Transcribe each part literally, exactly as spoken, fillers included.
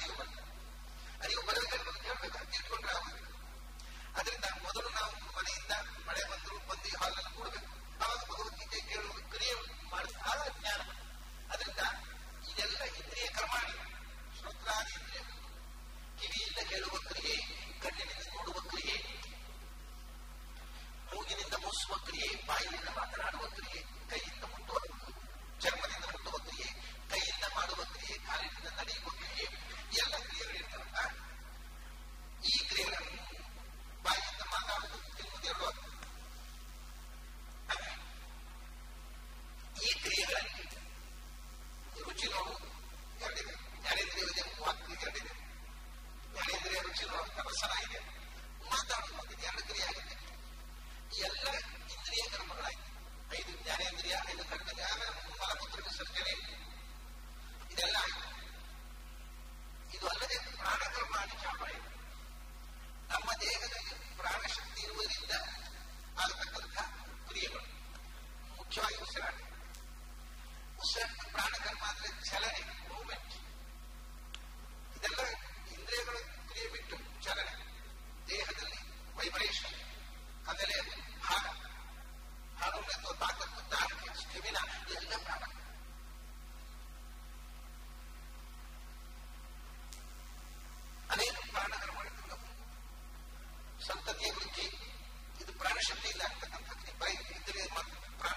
ಅರಿವು ಬರ್ತದೆ. ಅರಿವು ಬರಬೇಕಾದ್ರೆ ಬಂದು ಕೇಳಬೇಕು, ಅಂತ ಇಟ್ಕೊಂಡ್ರೆ ಆಗುತ್ತೆ. ಅದರಿಂದ ಮೊದಲು ನಾವು ಮನೆಯಿಂದ ಮಳೆ ಬಂದರು ಬಂದು ಹಾಲಲ್ಲಿ ಕೂಡಬೇಕು. ಆವಾಗ ಭಗವದ್ಗೀತೆ ಕೇಳುವ ಕ್ರಿಯೆ ಮಾಡಿದಾಗ ಜ್ಞಾನ. ಅದರಿಂದ ಇದೆಲ್ಲ ಇಂದ್ರಿಯ ಕರ್ಮಾಣಿ. ಶ್ರೋತ್ರಾದಿ ಇಂದ್ರಿಯ, ಕಿವಿಯಿಂದ ಕೇಳುವ ಕ್ರಿಯೆ, ಕಣ್ಣಿನಿಂದ ನೋಡುವ ಕ್ರಿಯೆ, ಮೂಗಿನಿಂದ ಮೂಸುವ ಕ್ರಿಯೆ, ಬಾಯಿನಿಂದ ಮಾತನಾಡುವ ಕ್ರಿಯೆ, ಕೈಯಿಂದ ಮುಟ್ಟುವ, ಚರ್ಮದಿಂದ ಮುಟ್ಟುವ ಕ್ರಿಯೆ, ಕೈಯಿಂದ ಮಾಡುವ ಕ್ರಿಯೆ, ಕಾಲಿನಿಂದ ನಡೆಯುವ ಕ್ರಿಯೆ, ಎಲ್ಲ ಕ್ರಿಯೆಗಳಿರ್ತಾವಲ್ಲ. ಈ ಕ್ರಿಯೆಗಳನ್ನು ಬಾಯಿಯಿಂದ ಮಾತಾಡುವುದು, ತಿನ್ನುವುದು ಎರಡು. ಈ ಕ್ರಿಯೆಗಳಲ್ಲಿ ರುಚಿ ನೋಡುವುದು ಎರಡಿದೆ. ಜ್ಞಾನೇಂದ್ರಿಯ ಇದೆ, ವಾಕ್ಯ ಎರಡಿದೆ. ಜ್ಞಾನೇಂದ್ರಿಯ ರುಚಿ ನೋಡುವಂತ ರಸನ ಇದೆ, ಮಾತಾಡುವುದು ಎರಡು ಕ್ರಿಯೆ ಆಗಿದೆ. ಈ ಎಲ್ಲ ಇಂದ್ರಿಯ ಕರ್ಮಗಳಾಗಿದೆ. ಐದು ಜ್ಞಾನೇಂದ್ರಿಯ, ಐದು ಕರ್ಮೇಂದ್ರಿಯ, ಆಮೇಲೆ ಮಲಮೂತ್ರ ವಿಸರ್ಜನೆ, ಇದೆಲ್ಲ ಆಗಿದೆ. ಇದು ಅಲ್ಲದೆ ಪ್ರಾಣಕರ್ಮಾಣಿ ಚಾಪಯ. ನಮ್ಮ ದೇಹದಲ್ಲಿ ಪ್ರಾಣಶಕ್ತಿ ಇರುವುದರಿಂದ ಆಗತಕ್ಕಂಥ ಕ್ರಿಯೆಗಳು ಮುಖ್ಯವಾಗಿ ಉಸಿರಾಟ. ಉಸಿರಾಟ ಪ್ರಾಣಕರ್ಮ ಅಂದ್ರೆ ಚಲನೆ, ಮೂವ್ಮೆಂಟ್. ಇದೆಲ್ಲ ಇಂದ್ರಿಯಗಳ ಕ್ರಿಯೆ ಬಿಟ್ಟು ಚಲನೆ, ದೇಹದಲ್ಲಿ ವೈಬ್ರೇಷನ್, ಆಮೇಲೆ ಭಾರ, ಹಾಡುವುದು, ತಾಕತ್ತು, ದಾರಿಕೆ, ಸ್ಟೆಮಿನಾ, ಎಲ್ಲ ಪ್ರಾಣ. ಅನೇಕ ಪ್ರಾಣಕರ್ಮಗಳು. ಸಂತತಿಯ ವೃದ್ಧಿ, ಇದು ಪ್ರಾಣಶಕ್ತಿಯಿಂದ ಆಗ್ತಕ್ಕಂಥದ್ದು. ಬರೀ ಇಂದ್ರಿಯ ಪ್ರಾಣ,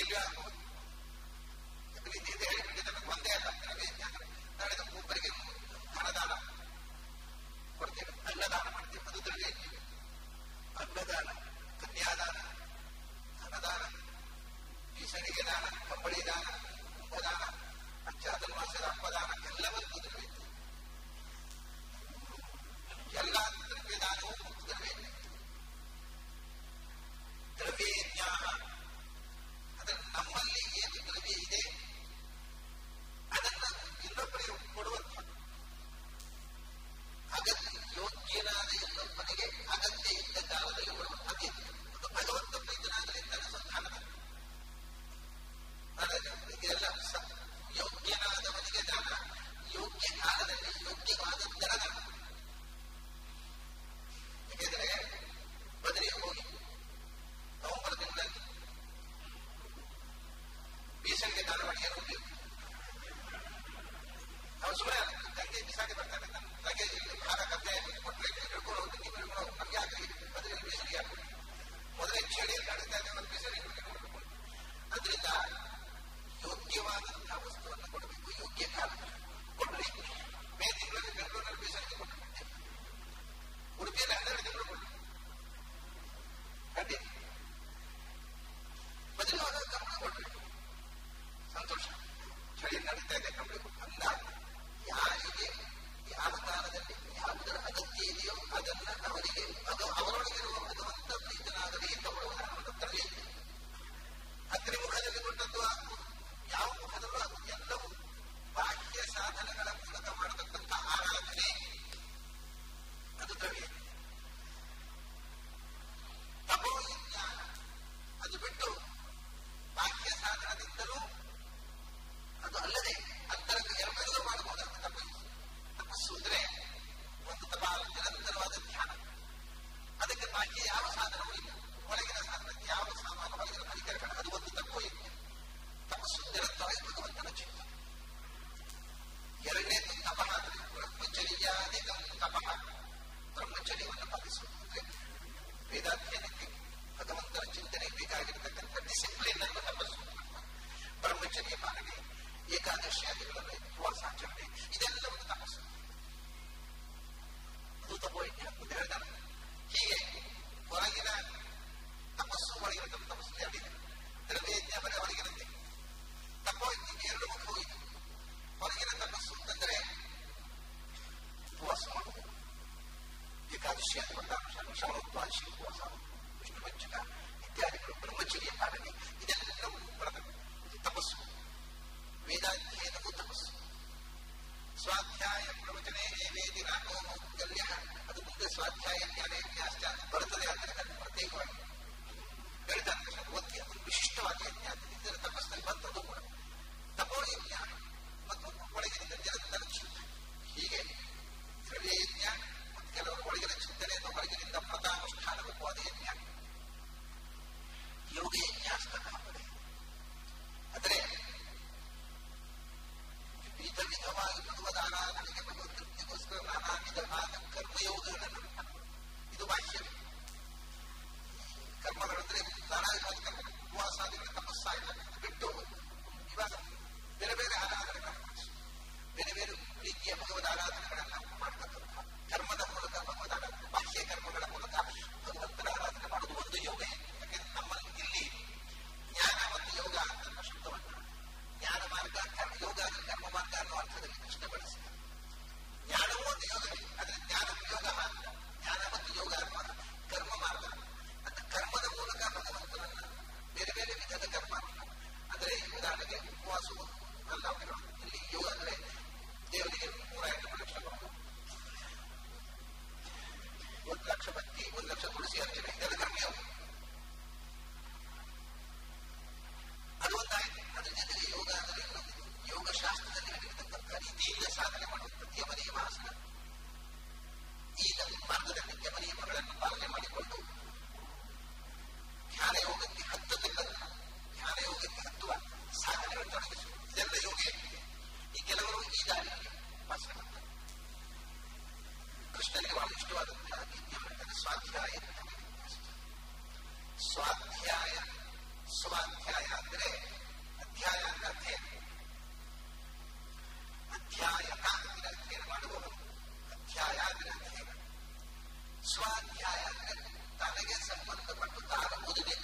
ರೀತಿಯಲ್ಲಿ ಆಗ್ಬೋದು. ರೀತಿ ಇದೆ ಹೇಳಿಬಿಟ್ಟು ನಮಗೆ ಒಂದೇ ಅಲ್ಲ, ದ್ರವ್ಯ ಜ್ಞಾನ. ನಾಳೆ ಒಬ್ಬರಿಗೆ ಧನದಾನ ಕೊಡ್ತೇವೆ, ಅನ್ನದಾನ ಮಾಡ್ತೇವೆ, ಅದು ದ್ರವ್ಯ ಯಜ್ಞ. ಅನ್ನದಾನ, ಕನ್ಯಾದಾನ, ಧನದಾನ, ಈಶನಿಗೆ ದಾನ, ಕಂಬಳಿ ದಾನ, ಕುಂಭದಾನ, ಚಾತುರ್ಮಾಸದ ಹಬ್ಬದಾನ, ಎಲ್ಲವನ್ನೂ ದ್ರವ್ಯ. ಎಲ್ಲ ದ್ರವ್ಯದಾನವೂ ದ್ರವ್ಯ. ದ್ರವ್ಯಜ್ಞಾನ ಅದನ್ನು ನಮ್ಮ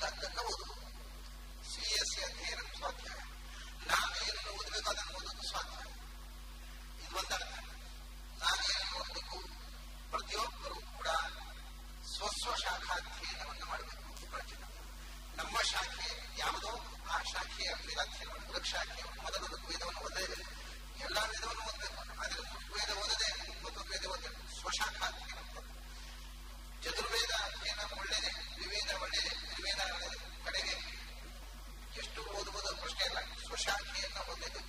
ಬೇಕಾದ್ದನ್ನು ಓದುವುದು. ಸಿ ಎಸ್ ಸಿ ಅಧ್ಯಯನ ಸ್ವಾಧ್ಯಾಯ, ನಾವೇನನ್ನು ಓದಬೇಕು ಅದನ್ನು ಓದೋದು ಸ್ವಾಧ್ಯಾಯ. ಇದು ಒಂದರ್ಥ. ನಾವೇನು ಓದಬೇಕು, ಪ್ರತಿಯೊಬ್ಬರು ಕೂಡ ಸ್ವಸ್ವ ಶಾಖಾಧ್ಯಯನವನ್ನು ಮಾಡಬೇಕು. ಪ್ರಾಚೀನ ನಮ್ಮ ಶಾಖೆ ಯಾವುದೋ ಆ ಶಾಖೆಯ ವೇದಾಧ್ಯಯನ, ಶಾಖೆಯ ಮೊದಲು ವೇದವನ್ನು ಓದಲೇಬೇಕು. ಎಲ್ಲಾ ವೇದವನ್ನು ಓದಬೇಕು. ಆದರೆ ವೇದ ಓದದೆ ಮತ್ತೊಂದು ವೇದ ಓದಬೇಕು. ಸ್ವಶಾಖಾಧ್ಯಯನ. ಚತುರ್ವೇದ ಅಧ್ಯಯನ ಒಳ್ಳೆಯದೇ, ತ್ರಿವೇದ ಒಳ್ಳೆಯದೇ, ತ್ರಿವೇದ ಒಳ್ಳೆಯದೇ. ಕಡೆಗೆ ಎಷ್ಟು ಓದುವುದು ಪ್ರಶ್ನೆ ಇಲ್ಲ, ಸ್ವಶಾಖೆಯನ್ನು ಓದಲೇಬೇಕು.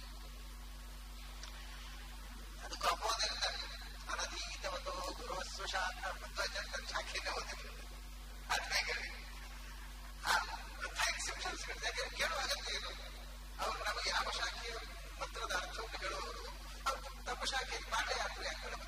ಅದು ಅಪೋದರಿಂದ ಅನಧೀತವತೋ ಗುರು ಸ್ವಶಾಖ ಮತ್ತು ಶಾಖೆಯನ್ನು ಓದಬೇಕು. ಅದ್ನಾಗೆ ಎಕ್ಸೆಪ್ಷನ್ಸ್ ಯಾಕೆ ಕೇಳುವ ಅಗತ್ಯ ಏನು? ಅವರು ನಮಗೆ ಯಾವ ಶಾಖೆಯ ಮಂತ್ರದ ಅರ್ಥವನ್ನು ಹೇಳುವವರು ಅವರು ತಮ್ಮ ಶಾಖೆಯ ಪಾಠ ಯಾರು ಯಾಕೆ ಹೇಳಬೇಕು?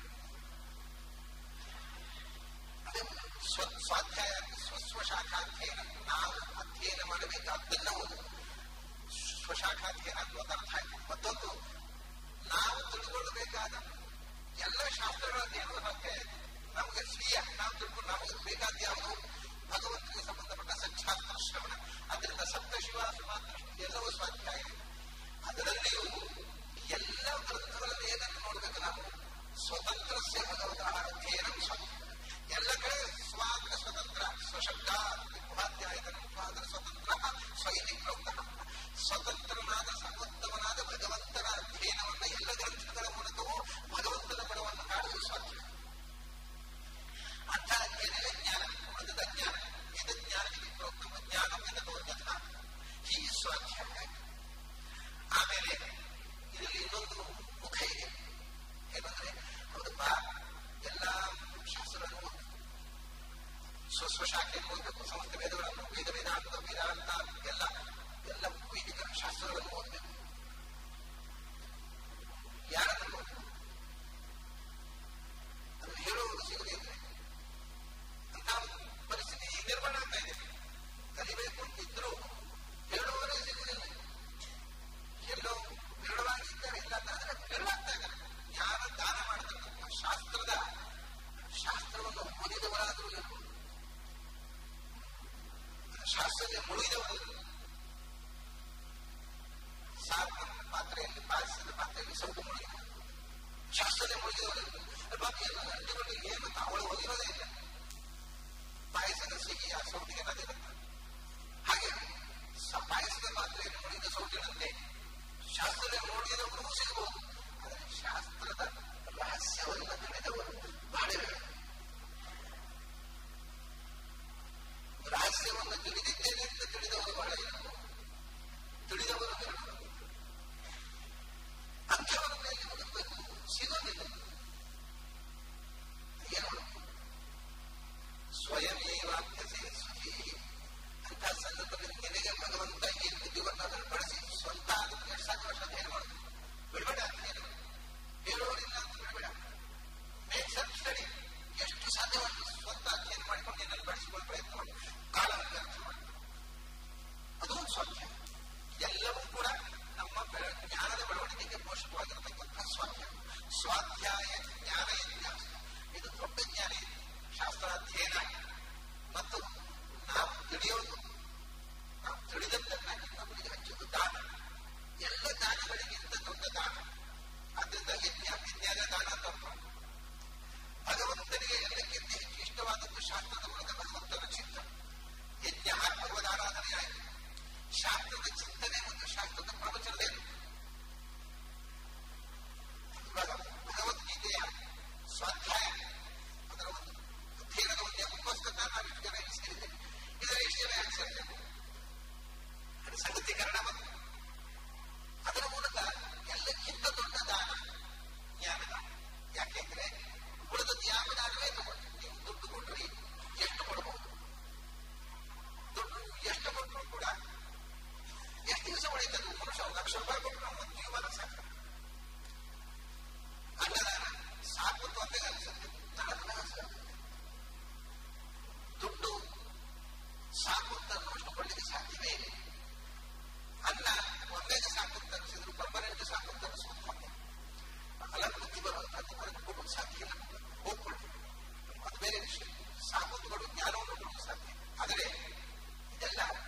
ಅದೇ ಸ್ವ ಸ್ವಾಧ್ಯಾಯ ಸ್ವಸ್ವಶಾಖಾಧ್ಯಯನ. ನಾವು ಅಧ್ಯಯನ ಮಾಡಬೇಕಾದ್ದನ್ನು ಸ್ವಶಾಖಾಧ್ಯಯನ ಅನ್ನೋದು ಅರ್ಥ ಆಯ್ತು. ಮತ್ತೊಂದು, ನಾವು ತಿಳಿದುಕೊಳ್ಳಬೇಕಾದ ಎಲ್ಲ ಶಾಸ್ತ್ರಗಳ ಅಧ್ಯಯನದ ಬಗ್ಗೆ ನಮಗೆ ಸ್ವೀಯ ನಾವು ತಿಳ್ಕೊಂಡು ನಮಗೆ ಬೇಕಾದ ಯಾವುದು ಭಗವಂತನಿಗೆ ಸಂಬಂಧಪಟ್ಟ ಸಚ್ಛಾಸ್ತ್ರ ಶ್ರವಣ. ಅದರಿಂದ ಸಪ್ತಶಿವಾಸ ಮಾತ್ರ ಎಲ್ಲವೂ ಸ್ವಾಧ್ಯಾಯ. ಅದರಲ್ಲಿಯೂ ಎಲ್ಲ ಗ್ರಂಥಗಳಲ್ಲಿ ಏನನ್ನು ನೋಡಬೇಕು ನಾವು? ಸ್ವತಂತ್ರಸ್ಯ ಭಗವತಃ ಅಧ್ಯಯನ ಸ್ವಾಧ್ಯಾಯ. ಎಲ್ಲ ಕಡೆ ಸ್ವಾಂಗ ಸ್ವತಂತ್ರ, ಸ್ವಶಬ್ದ ಉಪಾಧ್ಯಾಯನ ಸ್ವಾಂಗ ಸ್ವತಂತ್ರ ಸ್ವೈತಿ ಪ್ರೋಕ್ತಃ. ಸ್ವತಂತ್ರನಾದ ಸರ್ವೋತ್ತಮನಾದ ಭಗವಂತನ ಅಧ್ಯಯನವನ್ನು ಎಲ್ಲ ಗ್ರಂಥಗಳ ಮೂಲಕವೂ ಭಗವಂತನ ಗುಣವನ್ನು ಕಾಣುವುದು ಸ್ವಾಧ್ಯಾಯ. ಅಂಥ ಅಧ್ಯಯನವೇ ಜ್ಞಾನ, ಉಳಿದ ಜ್ಞಾನ. ಇದು ಜ್ಞಾನಕ್ಕೆ ಪ್ರೋಕ್ತಮ ಜ್ಞಾನವನ್ನು ತೋರ್ಗತ ಈ ಸ್ವಾಧ್ಯಾಯ. ಆಮೇಲೆ ಇದರಲ್ಲಿ ಇನ್ನೊಂದು ಮುಖ ಇದೆ. ಏನಂದ್ರೆ ಹೌದಪ್ಪ, ಎಲ್ಲ ಶಾಸ್ತ್ರಗಳನ್ನು ಓದಬೇಕು, ಸ್ವಸ್ವಶಾಖೆಯನ್ನು ಓದಬೇಕು, ಸಮಸ್ತ ವೇದಗಳನ್ನು, ವೇದ ವೇದಾಂತ ವೇದಾಂತ ಎಲ್ಲ ಎಲ್ಲ ವೈದಿಕ ಶಾಸ್ತ್ರಗಳನ್ನು ಓದಬೇಕು. ಯಾರನ್ನು ಓದಬೇಕು? ಅದನ್ನು ಹೇಳುವುದು ಸಿಗದೇ ಇದ್ರೆ ಅಂತ ಪರಿಸ್ಥಿತಿ ನಿರ್ಮಾಣ ಆಗ್ತಾ ಇದೆ. ಕಲಿಬೇಕು ಅಂತಿದ್ರು ಹೇಳುವವರೇ ಸಿಗುವುದಿಲ್ಲ. ಎಲ್ಲೋ ವಿರಳವಾಗಿದ್ದಾರೆ, ಇಲ್ಲ ಅಂತಂದ್ರೆ ವಿರಳಾಗ್ತಾ ಇದ್ದಾರೆ. ಜ್ಞಾನ ದಾನ ಮಾಡತಕ್ಕಂಥ ಶಾಸ್ತ್ರದ ಶಾಸ್ತ್ರವನ್ನು ಓದಿದವರಾದರೂ ಇರ್ಬೋದು, ಶಾಸ್ತ್ರದಲ್ಲಿ ಮುಳುಗಿದವರು. ಸಾರಿನ ಪಾತ್ರೆಯಲ್ಲಿ, ಪಾಯಸದ ಪಾತ್ರೆಯಲ್ಲಿ ಸ್ವಲ್ಪ ಮುಳುಗಿದ ಶಾಸ್ತ್ರದಲ್ಲಿ ಮುಳುಗಿದವರು ಬಾಕಿಯನ್ನು ಅಂಟಿಕೊಂಡು ಏನು ಅವಳು ಹೋಗಿರೋದೇ ಇಲ್ಲ. ಪಾಯಸದ ಸಿಹಿ ಆ ಸೌಟಿಗೆ ನದಿರುತ್ತೆ. ಹಾಗೆ ಪಾಯಸದ ಪಾತ್ರೆಯನ್ನು ಮುಳುಗಿದ ಸೌಟಿನಂತೆ ಶಾಸ್ತ್ರದಲ್ಲಿ ಮುಳುಗಿದವರು ಸಿಗಬಹುದು. ಆದರೆ ಶಾಸ್ತ್ರದ ರಹಸ್ಯವನ್ನು ತಿಳಿದವರು ಬಹಳ ರಹಸ್ಯವನ್ನು ತಿಳಿದಿದ್ದೇನೆ ಅಂತ ತಿಳಿದವರು ಬಹಳ ಇರಬಹುದು, ತಿಳಿದವರು ಇರಬಹುದು. ಅಂಥವರ ಮೇಲೆ ಹುಡುಕಬೇಕು, ಸಿಗೋದಿಲ್ಲ. ಏನು ಸ್ವಯಮೇವಾಭ್ಯಸೇ ಸುಖಿ ಅಂತ ಸಂದರ್ಭದಲ್ಲಿ ನಿನಗೆ ಭಗವಂತ ಈ ಬುದ್ಧಿವನ್ನು ಅದನ್ನು ಬಳಸಿ ಸ್ವಂತ ಅದಕ್ಕೆ ಎಷ್ಟು ಸಾಕು ವರ್ಷ ಅಧ್ಯಯನ ಮಾಡೋದು. ಬಿಡಬೇಡ ಅಧ್ಯಯನ, ಬೇರೆಯವರಿಂದ ಅಂತ ಬಿಡಬೇಡ. Make self study. ಎಷ್ಟು ಸಾಧ್ಯವನ್ನು ಸ್ವಂತ ಅಧ್ಯಯನ ಮಾಡಿಕೊಂಡು ನಿನ್ನಲ್ಲಿ ಬಳಸಿಕೊಳ್ಳೋ ಪ್ರಯತ್ನ ಮಾಡಿ, ಕಾಲವನ್ನು ಅರ್ಥ ಮಾಡಿ. ಅದು ಒಂದು ಸ್ವಾಧ್ಯಾಯ. ಎಲ್ಲವೂ ಕೂಡ ನಮ್ಮ ಜ್ಞಾನದ ಬೆಳವಣಿಗೆಗೆ ಪೋಷಕವಾಗಿರತಕ್ಕಂಥ ಸ್ವಾಧ್ಯಾಯ. ಸ್ವಾಧ್ಯಾಯ ಜ್ಞಾನ ಇತಿಹಾಸ, ಇದು ದೊಡ್ಡ ಜ್ಞಾನ ಇದೆ. ಶಾಸ್ತ್ರಾಧ್ಯಯನ ಮತ್ತು ನಾವು ತಿಳಿಯೋದು, ನಾವು ತಿಳಿದದ್ದನ್ನ ಇನ್ನೊಬ್ಬರಿಗೆ ಹಚ್ಚೋದು ದಾನ. ಎಲ್ಲ ದಾನಗಳಿಗಿಂತ ದೊಡ್ಡ ದಾನ. ಆದ್ದರಿಂದ ಯಜ್ಞ ವಿಜ್ಞಾನ ದಾನ ಅಂತ ಭಗವಂತನಿಗೆ ಎಲ್ಲಕ್ಕಿಂತ ಹೆಚ್ಚು ಇಷ್ಟವಾದದ್ದು ಶಾಸ್ತ್ರದ ಮೂಲಕ ಭಗವಂತನ ಚಿಂತನೆ. ಯಜ್ಞ ಭಗವದಾರಾಧನೆ ಆಯಿತು. ಶಾಸ್ತ್ರದ ಚಿಂತನೆ ಮತ್ತು ಶಾಸ್ತ್ರದ ಪ್ರವಚನದೇನು? ಭಗವದ್ಗೀತೆಯ ಸ್ವಾಧ್ಯಾಯ, ಅದರ ಒಂದು ಅಧ್ಯಯನದ ಒಂದು ಎಂಬತ್ತು ನಾವು ಇಷ್ಟು ಜನ ಸೇರಿದ್ದೇವೆ. ಇದರ ಎಷ್ಟು ಜನ ಯಾಕೆ ಸೇರ್ತೇವೆ? ಅದು ಸಂಗತೀಕರಣ ಬಂತು. ಅದರ ಮೂಲಕ ಎಲ್ಲಕ್ಕಿಂತ ದೊಡ್ಡ ದಾನ ಜ್ಞಾನದಾನ. ಯಾಕೆಂದ್ರೆ ಉಳಿದದ್ದು ಯಾವ ದಾನವೇ ತಗೊಂಡು ನೀವು ದುಡ್ಡು ಕೊಟ್ಟರೆ ಎಷ್ಟು ಕೊಡಬಹುದು? ದುಡ್ಡು ಎಷ್ಟು ಕೊಟ್ಟರು ಕೂಡ ಎಷ್ಟು ದಿವಸ ಉಳಿತದ್ದು? ಮನುಷ್ಯ ಒಂದು ಲಕ್ಷ ರೂಪಾಯಿ ಕೊಟ್ಟು ನಾವು ಒಂದು ಜೀವನ ಸಾಕು. ಅನ್ನದಾನ ಸಾಕು ತೊಂದರೆ ಅನಿಸುತ್ತೆ, ದುಡ್ಡು ಸಾಕು ಅಂತ ಅನ್ನುವಷ್ಟು ಕೊಳ್ಳಿಗೆ ಸಾಧ್ಯವೇ ಇಲ್ಲ. ಅನ್ನ ಒಂದೇಗೆ ಸಾಕು ಅಂತ ಅನಿಸಿದ್ರು ಪರ್ಮನೆಂಟ್ ಸಾಕು ಅಂತ ಅನಿಸುವಂತ ಅಲ್ಲ, ಬುದ್ಧಿ ಬರುವಂತದ್ದು ಹೊರಗೆ ಕೊಡೋದು ಸಾಧ್ಯ ಇಲ್ಲ. ಹೋಗ್ಕೊಳ್ಳಿ, ಅದು ಬೇರೆ ವಿಷಯ. ಸಾಕು ಕೊಡು ಜ್ಞಾನವನ್ನು ಕೊಡೋದು ಸಾಧ್ಯ. ಆದರೆ ಇದೆಲ್ಲ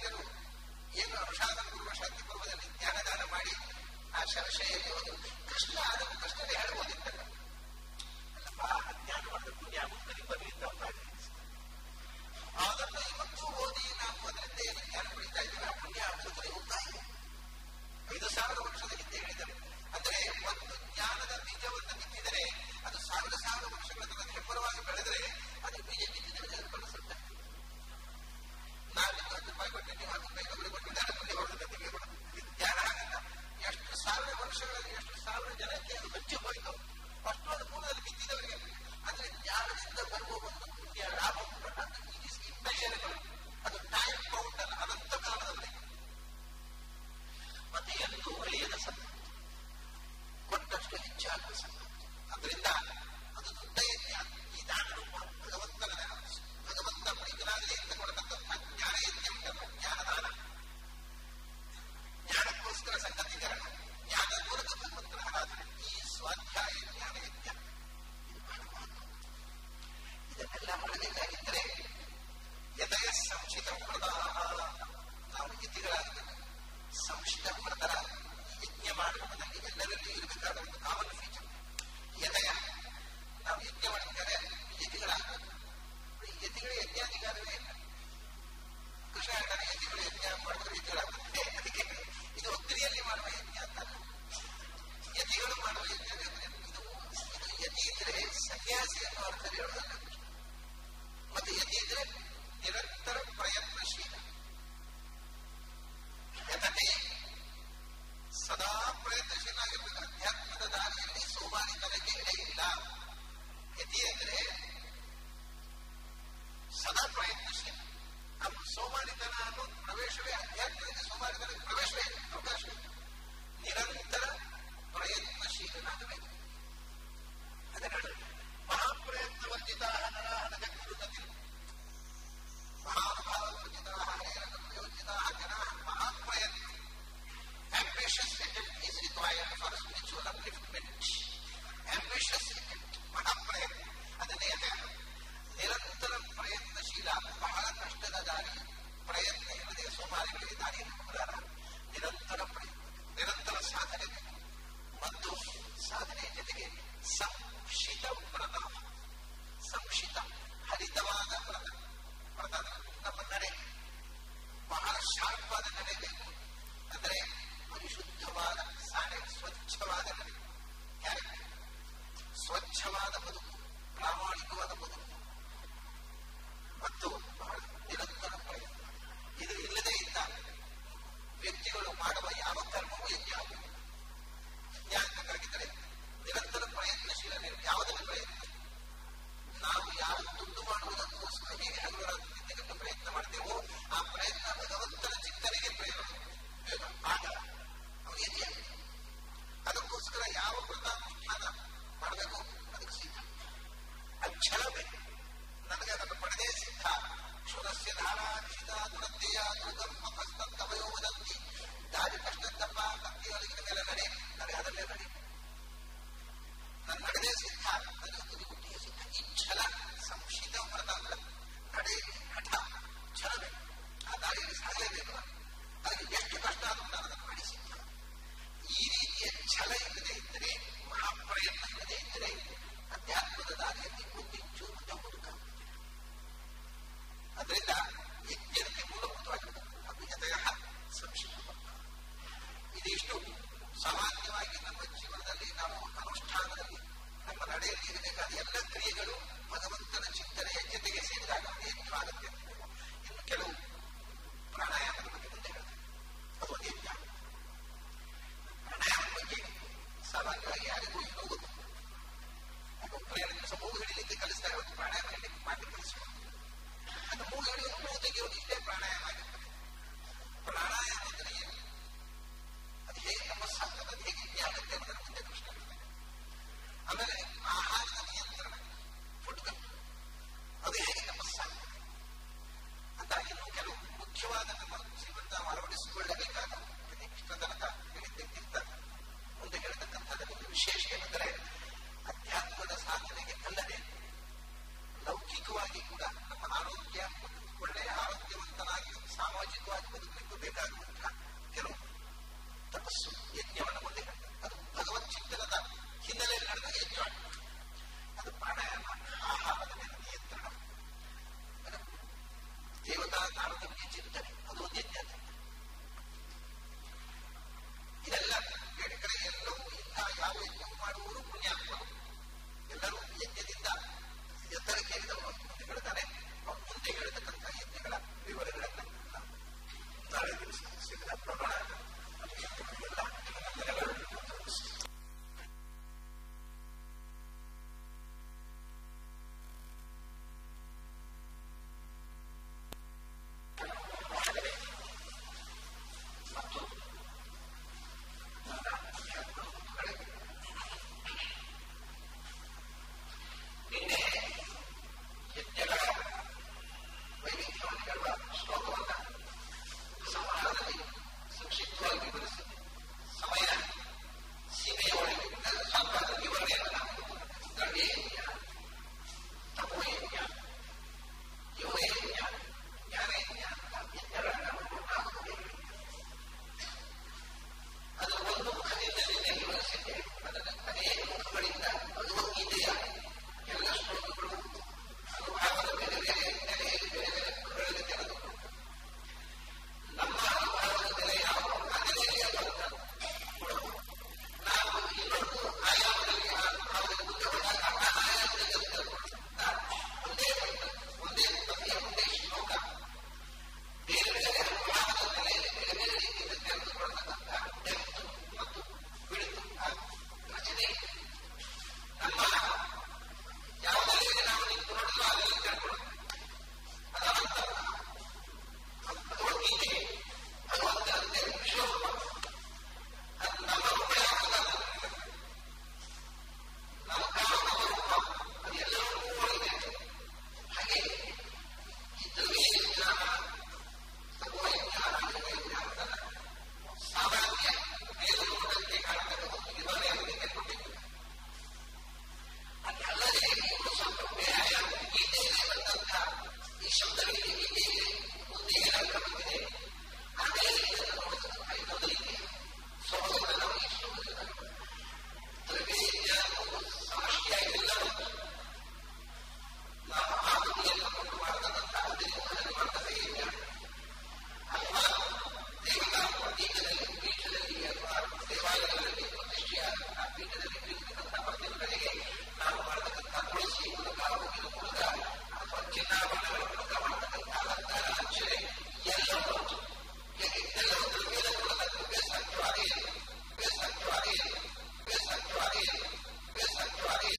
ಆಚಾರ್ಯರು ಏನು ಅನುಷಾದ ಪೂರ್ವ ಶಾಂತಿ ಪರ್ವದಲ್ಲಿ ಜ್ಞಾನದಾನ ಮಾಡಿ ಆ ಶರಶೆಯಲ್ಲಿ ಹೋದು ಕೃಷ್ಣ ಅದನ್ನು ಕೃಷ್ಣನೇ ಹೇಳ್ಬೋದಿತ್ತಲ್ಲ, ಅಲ್ಲಪ್ಪ ಜ್ಞಾನ ಮಾಡಿದ ಪುಣ್ಯ ಮುಂದೆ ಬರಲಿ ಅಂತ ಅದನ್ನು ಇವತ್ತು ಓದಿ ನಾವು ಅದರಿಂದ ಏನು ಜ್ಞಾನ ಪಡಿತಾ ಇದ್ದೀವಿ, ಆ ಪುಣ್ಯ ಅಮೃತದಲ್ಲಿ ಹೋಗ್ತಾ ಇದೆ. ಐದು ಸಾವಿರ ವರ್ಷದ ಹಿಂದೆ ಹೇಳಿದರು. ಅಂದರೆ ಒಂದು ಜ್ಞಾನದ ಬೀಜವನ್ನು ಬಿತ್ತಿದರೆ ಅದು ಸಾವಿರ ಸಾವಿರ ವರ್ಷಗಳ ತನಕ ಹೆಬ್ಬರವಾಗಿ ಬೆಳೆದರೆ ಅದು ಬೀಜ ಬಿತ್ತಿದರೆ ಅದು ಬಳಸುತ್ತೆ. ನಾಲ್ಕು ಹತ್ತು ರೂಪಾಯಿ ಕೊಟ್ಟು ನೀವು ಹತ್ತು ರೂಪಾಯಿ ಒಬ್ಬರಿಗೆ ಕೊಟ್ಟು ಜ್ಞಾನದಲ್ಲಿ ಹೊರಡುತ್ತೆ ತಿಂಗಳಿಗೆ ಕೊಡೋದು. ಇದು ಜ್ಞಾನ ಆಗಲ್ಲ. ಎಷ್ಟು ಸಾವಿರ ವರ್ಷಗಳಲ್ಲಿ ಎಷ್ಟು ಸಾವಿರ ಜನಕ್ಕೆ ಅದು ಹಚ್ಚಿ ಹೋಯಿತು ಅಷ್ಟು ಅದು ಪೂರ್ಣದಲ್ಲಿ ಬಿತ್ತಿದವರಿಗೆ. ಅಂದರೆ ಜ್ಞಾನದಿಂದ ಬರುವ ಒಂದು ಪುಣ್ಯ ಲಾಭ ಅದು ಟೈಮ್ ಕೌಂಟ್ ಅಲ್ಲ, ಅನಂತ ಕಾಲದವರೆಗೆ. ಮತ್ತೆ ಎಂದು ಒಳ್ಳೆಯದ ಸಂಪತ್ತು ಕೊಟ್ಟಷ್ಟು ಹೆಚ್ಚಾಗುವ ಸಂಪತ್ತು. ಅದರಿಂದ ಅದು ದೊಡ್ಡ ಯಜ್ಞ. ಈ ದಾನ ರೂಪ ಭಗವಂತನ ಭಗವಂತ ಪ್ರೀತನಾಗಲಿ ಅಂತ ಕೊಡತಕ್ಕಂಥ ಜ್ಞಾನ ಯಜ್ಞ ಉಂಟಲ್ಲ, ಜ್ಞಾನದಾನ, ಜ್ಞಾನಕ್ಕೋಸ್ಕರ ಸಂಗತೀಕರಣ, ಜ್ಞಾನ ಮೂಲಕ ಭಗವಂತನ ಆರಾಧನೆ, ಈ ಸ್ವಾಧ್ಯಾಯ ಜ್ಞಾನ ಯಜ್ಞ ಇದು ಬಹಳ ಮಹತ್ವ. ಇದನ್ನೆಲ್ಲ ಮಾಡಬೇಕಾಗಿದ್ದರೆ ಯತಯ ಸಂಶಿತ ವ್ರತ, ನಾವು ಯತಿಗಳಾಗಬೇಕು. ಸಂಶಿತ ವ್ರತರ ಯಜ್ಞ ಮಾಡುವುದರಲ್ಲಿ ಎಲ್ಲರಲ್ಲಿ ಇರಬೇಕಾದ ಒಂದು ಕಾಮನ್ ಫೀಚರ್ ಯತಯ. ನಾವು ಯಜ್ಞ ಮಾಡಬೇಕಾದ್ರೆ ಯತಿಗಳಾಗಬೇಕು. ಯತಿಗಳು ಯಜ್ಞಾಧಿಕಾರವೇ ಇಲ್ಲ. ಕೃಷ್ಣ ಹೇಳ್ತಾನೆ ಯತಿಗಳು ಯಜ್ಞ ಮಾಡಿದ್ರೆ ಯತಿಗಳಾಗುತ್ತೆ. ಅದಕ್ಕೆ ಇದು ಒತ್ತಿರಿಯಲ್ಲಿ ಮಾಡುವ ಯಜ್ಞ ಅಂತ. ಯತಿಗಳು ಮಾಡುವ ಯಜ್ಞ ಇದು ಇದು ಯತಿ ಇದ್ರೆ ಸನ್ಯಾಸಿ ಅನ್ನೋ ಅರ್ಥ ಹೇಳೋದಲ್ಲ. ಮತ್ತೆ ಯತಿ ಇದ್ರೆ ನಿರಂತರ ಪ್ರಯತ್ನಶೀಲ. ಯತನೇ ಸದಾ ಪ್ರಯತ್ನಶೀಲ ಆಗಿರ್ಬೇಕು. ಅಧ್ಯಾತ್ಮದ ದಾರಿಯಲ್ಲಿ ಸೋಮಾರಿತನಕ್ಕೆ ಎಡೆ ಇಲ್ಲ. ಯತಿ ಅಂದರೆ ಸದಾ ಪ್ರಯತ್ನಶೀಲ. ನಮ್ಮ ಸೋಮಾರಿತನ ಅನ್ನೋ ಪ್ರವೇಶವೇ ಅಧ್ಯಾತ್ಮದಲ್ಲಿ ಸೋಮಾರಿತನಕ್ಕೆ ಪ್ರವೇಶವೇ ಅವಕಾಶವೇ. ನಿರಂತರ ಪ್ರಯತ್ನಶೀಲನಾಗಬೇಕು. ಅದನ್ನು ಮಹಾಪ್ರಯತ್ನ ವರ್ಜಿತ ನರಾಹ ಜಗದ್ಗುರುಗತಿ ಮಹಾನುಭಾವರ್ಜಿತಾಃ ಯೋಜಿತಾಃ ಜನಾಃ ಮಹಾಪ್ರಯತ್ನ. Ambitious attempt is required for spiritual upliftment. Ambitious attempt, ಮಹಾಪ್ರಯತ್ನ. ಅದನ್ನೇ ನಿರಂತರ ಪ್ರಯತ್ನಶೀಲ. ಬಹಳ ಕಷ್ಟದ ದಾರಿ, ಪ್ರಯತ್ನ ಇಲ್ಲದೆ ಸೋಮಾರಿಗಳಿಗೆ ದಾರಿಯನ್ನು ಕೊಡಲಾರ. ನಿರಂತರ ಪ್ರಯತ್ನ, ನಿರಂತರ ಸಾಧನೆ ಬೇಕು. ಮತ್ತು ಸಾಧನೆಯ ಜೊತೆಗೆ ಸಂಶಿತ ವ್ರತ, ಸಂಶಿತ ಹರಿತವಾದ ವ್ರತ. ವ್ರತ ನಮ್ಮ ನಡೆ ಬಹಳ ಶಾರ್ಪ್ ಆದ ನಡೆ ಬೇಕು. ಅಂದರೆ ಪರಿಶುದ್ಧವಾದ ಸಾಡೆ, ಸ್ವಚ್ಛವಾದ ನಡೆ, ಕ್ಯಾರೆಕ್ಟರ್, ಸ್ವಚ್ಛವಾದ ಬದುಕು, ಪ್ರಾಮಾಣಿಕವಾದ ಬದುಕು ಮತ್ತು ಬಹಳ ನಿರಂತರ ಪ್ರಯತ್ನ. ಇದು ಇಲ್ಲದೆ ಇದ್ದಾಗ ವ್ಯಕ್ತಿಗಳು ಮಾಡುವ ಯಾವ ಕರ್ಮವೂ ಯಜ್ಞ ಆಗುವುದು. ಯಜ್ಞ ಆಗಬೇಕಾಗಿದ್ದರೆ ನಿರಂತರ ಪ್ರಯತ್ನಶೀಲ. ಯಾವುದನ್ನು ಪ್ರಯತ್ನ? ನಾವು ಯಾವ ದುಡ್ಡು ಮಾಡುವುದಕ್ಕೋಸ್ಕರ ಹೇಗೆ ಹಗಲುರಾತ್ರಿ ಪ್ರಯತ್ನ ಮಾಡ್ತೇವೋ ಆ ಪ್ರಯತ್ನ ಭಗವಂತನ ಚಿಂತನೆಗೆ ಪ್ರಯೋಜನ ಆಗ ಅವನು ಯಜ್ಞ. ಅದಕ್ಕೋಸ್ಕರ ಯಾವ ವ್ರತಾನುಷ್ಠಾನ ಮಾಡಬೇಕು ಅದಕ್ಕೆ ಸಿದ್ಧ, ಅಕ್ಷರ ಬೇಕು. ನನಗೆ ಅದನ್ನು ಪಡೆದೇ ಸಿದ್ಧ. ಕ್ಷುರಸ್ಯ ಧಾರಾಕ್ಷಿತ ದುರಂತೆಯ ದುರ್ಗಮ್ಮ ಕಸ್ತಂತ ವಯೋವದಂತಿ. ದಾರಿ ಕಷ್ಟಂತಪ್ಪ, ಕತ್ತಿಯೊಳಗಿನ ಮೇಲೆ ನಡೆ, ನನಗೆ ಅದಲ್ಲೇ ನಡೆ. ನನ್ನ ನಡೆದೇ ಸಿದ್ಧ, ನನಗೆ ತುದಿಗುಟ್ಟಿಗೆ ಸಿದ್ಧ. ಈ ಛಲ ಸಂಶಿತ ವ್ರತ ನಡೆಯಲ್ಲಿ